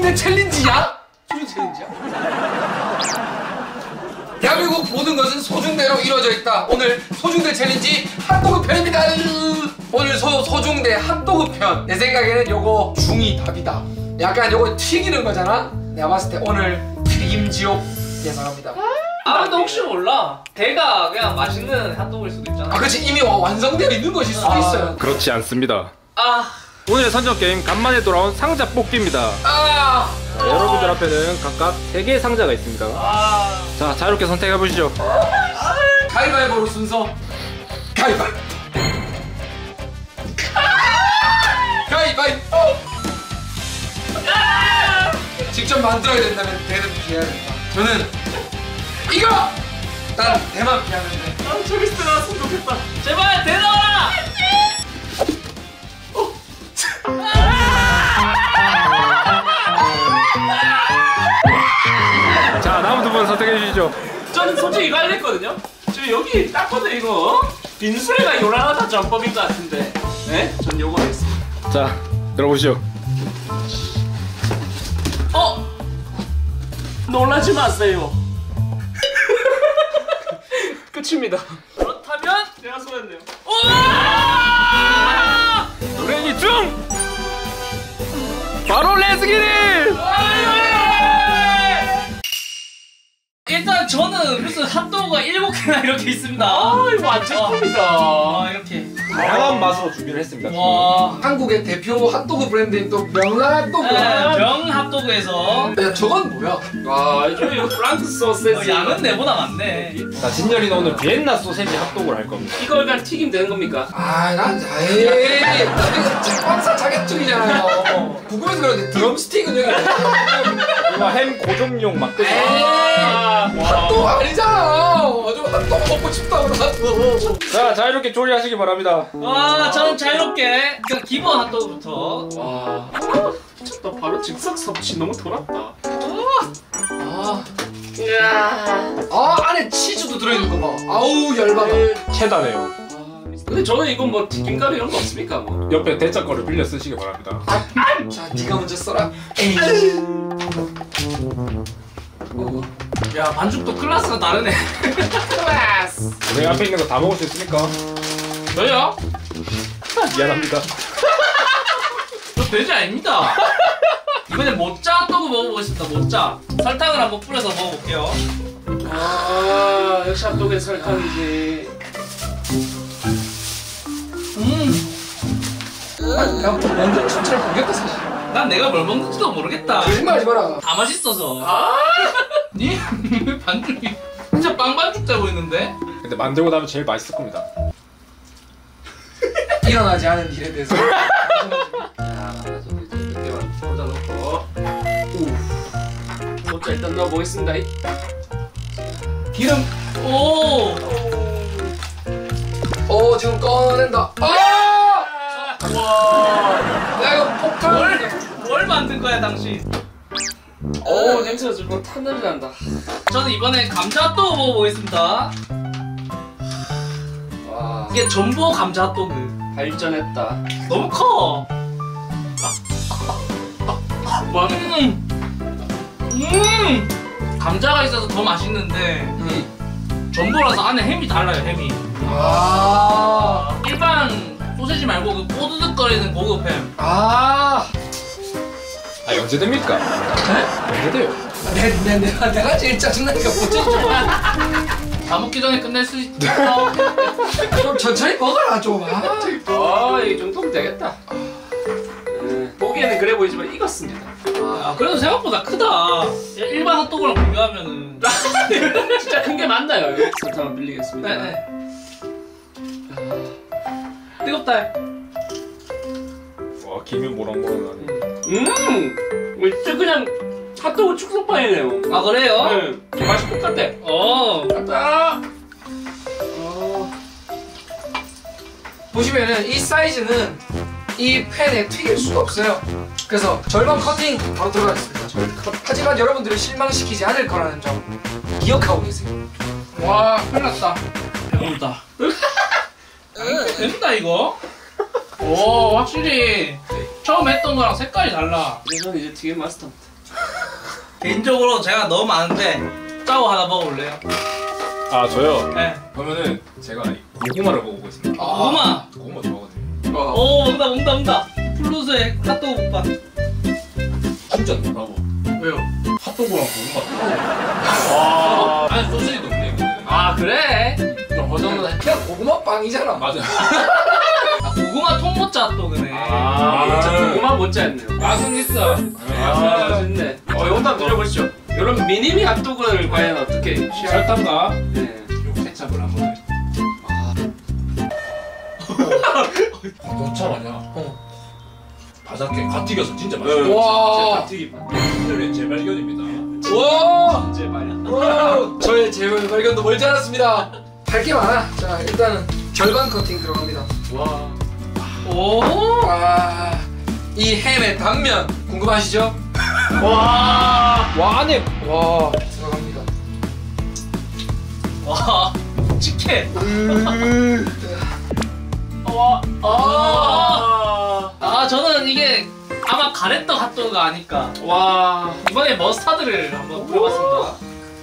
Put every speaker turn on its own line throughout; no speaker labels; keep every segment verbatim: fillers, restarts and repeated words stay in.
소중대 챌린지야? 소중 챌린지야? 대한민국 모든 것은 소중대로 이루어져 있다. 오늘 소중대 챌린지 핫도그 편입니다. 오늘 소, 소중대 핫도그 편. 내 생각에는 요거 중이 답이다. 약간 요거 튀기는 거잖아? 내가 봤을 때 오늘 튀김지옥 예상합니다.
아 근데 혹시 몰라. 대가 그냥 맛있는 핫도그일 수도 있잖아.
아 그렇지, 이미 완성되어 있는 것일 수도 아... 있어요.
그렇지 않습니다.
아
오늘의 선정 게임 간만에 돌아온 상자 뽑기입니다.
아
자, 여러분들 앞에는 각각 세 개의 상자가 있습니다.
아
자, 자유롭게 선택해 보시죠.
가위바위보로 순서 가위바위보. 가위바위보. 직접 만들어야 된다면 대는 피해야 된다. 저는 이거! 난 대만 피하는데.
아 저기 들어갔으면 좋겠다. 제발 대 나와라!
자, 남은 두 분 선택해 주시죠.
저는 솔직히 이거 할려 했거든요. 저 여기 딱 봐도 이거 빈수레가 요란하다 전법인 것 같은데. 네? 전 요거 하겠습니다.
자, 들어보시죠.
어? 놀라지 마세요. 끝입니다. 그렇다면 내가 소했네요. 우와!
노래니 중! 바로 레스기를!
일단 저는 무슨 핫도그가 일곱 개나 이렇게 있습니다. 아 이거 완전 큽니다. 아 이렇게
다양한 맛으로 준비를 했습니다.
와
한국의 대표 핫도그 브랜드인 또 명핫도그.
네, 명 핫도그에서
야 저건 뭐야?
와 이거 이거 프랑스 소세지. 어, 양은 내보다 많네.
자, 진열이는 오늘 비엔나 소세지 핫도그를 할 겁니다.
이걸 그냥 튀기면 되는 겁니까?
아난 에이 이거 제빵사 자격증이잖아요. 궁금해서 그런데 드럼스틱은 여기
이거 햄 고정용 막대기.
아,
핫도그 아니잖아. 아주 핫도그 먹고 싶다 그래가지고.
자, 자유롭게 조리하시기 바랍니다.
와 저는 자유롭게 그냥 기본 핫도그부터.
와
미쳤다. 바로 즉석 섭취 너무 돌았다.
아,
이야.
아 안에 치즈도 들어있는 거 봐. 아우 열받아.
체다네요.
근데 저는 이건 뭐 튀김가루 이런 거 없습니까 뭐?
옆에 대짜 거를 빌려 쓰시기 바랍니다.
아, 자 네가 먼저 써라. 에이. 어.
야 반죽도 클래스가 다르네. 클래스.
내 앞에 있는 거 다 먹을 수 있습니까?
저요?
미안합니다.
저 돼지 아닙니다. 이번에 모짜 핫도그 먹어보겠습니다. 모짜. 설탕을 한번 뿌려서 먹어볼게요. 아 역시 핫도그에 설탕이지. 음.
아, 나 완전 춘철 보겠다 사실.
난 내가 뭘 먹는지도 모르겠다.
거짓말하지 마라.
다 맛있어서. 아. 니 반죽이 진짜 빵 반죽 돼 보이는데?
근데 만들고 나면 제일 맛있을 겁니다.
일어나지 않은 일에 대해서.
아, 저도 이제 몇 개만 꽂아놓고. 우. 모짜 일단 넣어보겠습니다.
기름.
오.
오 지금 꺼낸다. 아!
와.
야 이거 폭탄.
뭘, 뭘 만든 거야 당신? 오 냄새가 좀 탄냄새 난다. 저는 이번에 감자 핫도그 먹어보겠습니다.
와.
이게 전보 감자 핫도그. 발전했다. 너무 커. 와, 음, 음, 감자가 있어서 더 맛있는데
음.
전보라서 안에 햄이 달라요. 햄이.
아.
일반 소세지 말고 그 꼬드득거리는 고급 햄.
아.
아, 언제 됩니까?
네?
언제 돼요?
내, 내, 내가, 내가 제일 짜증나니까 못해줘.
다 먹기 전에 끝낼 수 있어.
좀 천천히 먹어라 좀. 아,
이 정도면 되겠다. 음, 보기에는 그래 보이지만 익었습니다. 아, 그래도 생각보다 크다. 일반 핫도그랑 비교하면은 진짜 큰 게 맞나요? 설탕을 빌리겠습니다. 네, 네. 아, 뜨겁다.
와, 김이 모락모락하네.
음, 진짜 그냥 핫도그 축소판이네요. 아 그래요? 네, 맛이 똑같아. 어, 맞다. 어.
보시면은 이 사이즈는 이 팬에 튀길 수가 없어요. 그래서 절반 커팅 바로 들어가겠습니다. 하지만 여러분들을 실망시키지 않을 거라는 점 기억하고 계세요.
와, 큰일 났다. 배부르다. 된다 이거. 오, 확실히 처음 했던 거랑 색깔이 달라. 이건 이제 튀김 마스터입니다. 개인적으로 제가 너무 많은데 짜고 하나 먹어볼래요?
아 저요?
네.
그러면은 제가 이 고구마를 먹어보겠습니다.
아.
고구마.
고구마 좋아하거든요.
어.
오 먹다 먹다 먹다. 플루스의 핫도그 볶아.
진짜 놀라고.
왜요?
핫도그랑 고구마. 와. 안에 소시지도 없네 이거는.
아 그래?
그럼 버전은 그냥 고구마빵이잖아.
맞아.
아, 고구마 통모짜 핫도그네.
아,
진짜 고구마 못지않네요.
맛은 있어.
아, 맛있네. 어, 이거 한번 드셔보시죠. 이런 미니미 핫도그를 과연 어떻게 취할?
설탕과
네.
케찹을 한번. 넣자 마냐.
어.
바삭해. 갓 튀겨서 진짜
네,
맛있어.
와.
진짜 튀김.
오늘의 재발견입니다.
와.
이제 말이야.
와. 저의 재물 발견도 멀지 않았습니다. 할 게 많아. 자 일단은 절반 커팅 들어갑니다.
와.
오.
와. 이 햄의 단면 궁금하시죠?
와.
와 안에
와 들어갑니다.
와. 묵직해.
와. 아.
아 저는 이게 아마 가래떡 핫도그가 아닐까.
와.
이번에 머스타드를 한번 뿌려봤습니다.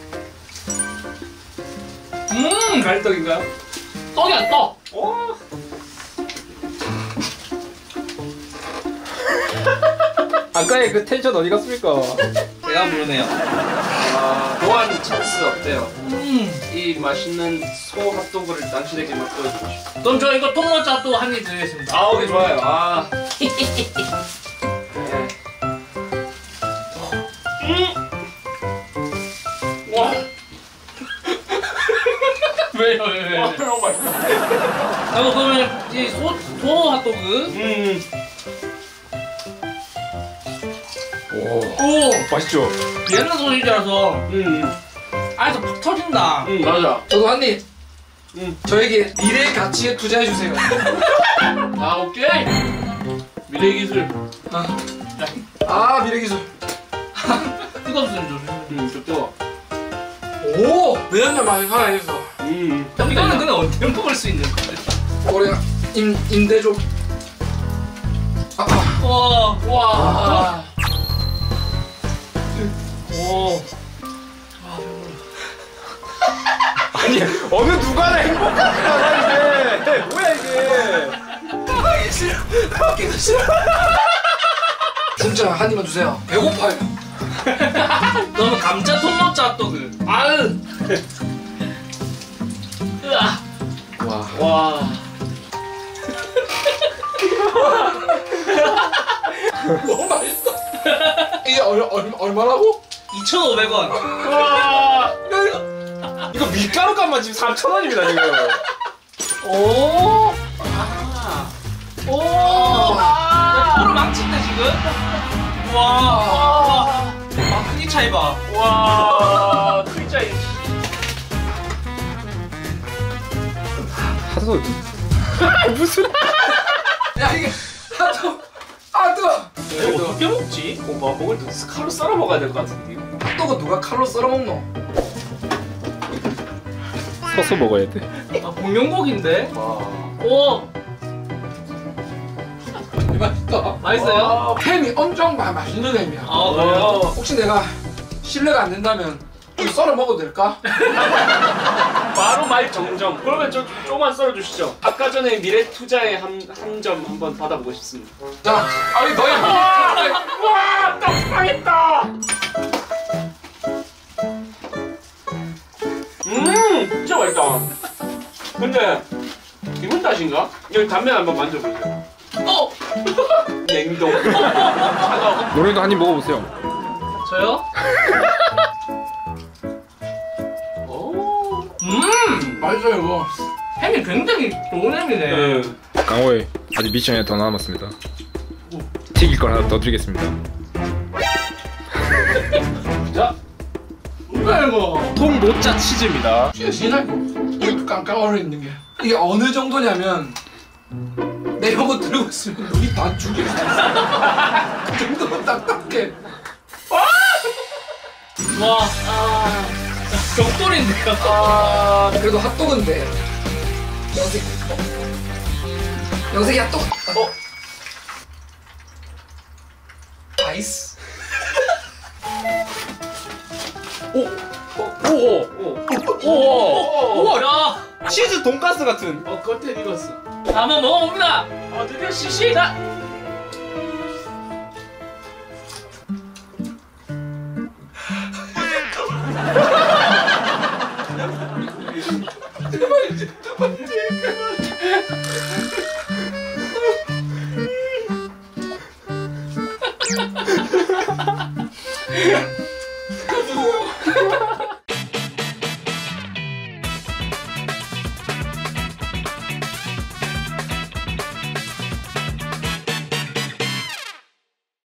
음
갈떡인가요?
떡이야 떡.
오.
아까의 그 텐션 어디 갔습니까?
제가 부르네요.
아, 보안 찬스 어때요?
음.
이 맛있는 소 핫도그를 당신에게 맛보여주십시오.
그럼 저 이거 통모짜 핫도그 한 입 드리겠습니다.
아, 오케이 좋아요. 아. 음. 와.
왜요 왜 왜?
와, 너무 맛있다.
나도 그러면 이소소 핫도그.
음.
오.
오.
맛있죠?
옛날 소시지라서
음.
안에서 팍 터진다.
음, 맞아.
저도 한 입.
음.
저에게 미래의 가치에 투자해 주세요.
아, 오케이. 미래 기술.
아, 아 미래 기술.
뜨겁습니다 조심.
음, 좋죠.
오 매운맛 많이 살아있어.
음.
이거는 근데 언제 먹을 수 있는 건데?
우리가 임 임대 좀. 아, 아.
와. 와.
아.
오.
아니 어느 누가나 행복하구나 이게. 뭐야 이게?
하기 싫어. 하기도 싫어. 진짜 한 입만 주세요. 배고파요.
너는 감자 통모짜 핫도그. 아유. 으아.
와.
와.
너무 맛있어. 이게 얼, 얼, 얼마라고?
이천오백 원.
와.
이거 밀가루 값만 지금 삼천 원입니다 지금.
오. 아. 오. 야, 코를 망친다 지금. 와. 와. 아, 크기 차이 봐.
와. 진짜 이.
하도 무슨?
야 이게 하도 하도.
이거 어떻게 먹지?
어, 뭐 먹을 때 칼로 썰어 먹어야 될 것 같은데요.
핫도그 누가 칼로 썰어 먹노?
서서 먹어야 돼.
아, 공룡고기인데?
와.
오.
맛있다.
맛있어요?
햄이 엄청 마, 맛있는 햄이야.
아, 그래요?
혹시 내가 실례가 안 된다면 좀 썰어 먹어도 될까?
바로 말 정정. 그러면 좀 조금만 썰어 주시죠. 아까 전에 미래 투자의 한 한 점 한번 받아보고 싶습니다.
자, 아니 너의
와, 떡 상했다. 음, 진짜 맛있다. 근데 기분 탓인가? 여기 단면 한번 만져보세요.
어!
냉동. 차가워.
노래도 한 입 먹어보세요.
저요?
오.
음!
맛있어요 이거.
햄이 굉장히 좋은 햄이네.
네.
강호의 아직 미션이 더 남았습니다. 튀길 걸 하나 더 드리겠습니다.
자,
뭐야 이거?
통모짜 치즈입니다.
진짜 진하게 이렇게 깡깡 얼어 있는 게 이게 어느 정도냐면 내 이거 들고 있으면 눈이 다 죽일 수 있어. 그 정도로 딱딱해.
와, 아, 격돌인데요.
아 그래도 핫도그인데 영색 영색이 핫도그. 어? 아이스.
오! 오! 오! 오! 우와!
야,
치즈 돈가스 같은.
어 겉에 익었어. 한번 먹어봅니다.
아 드디어 시시다.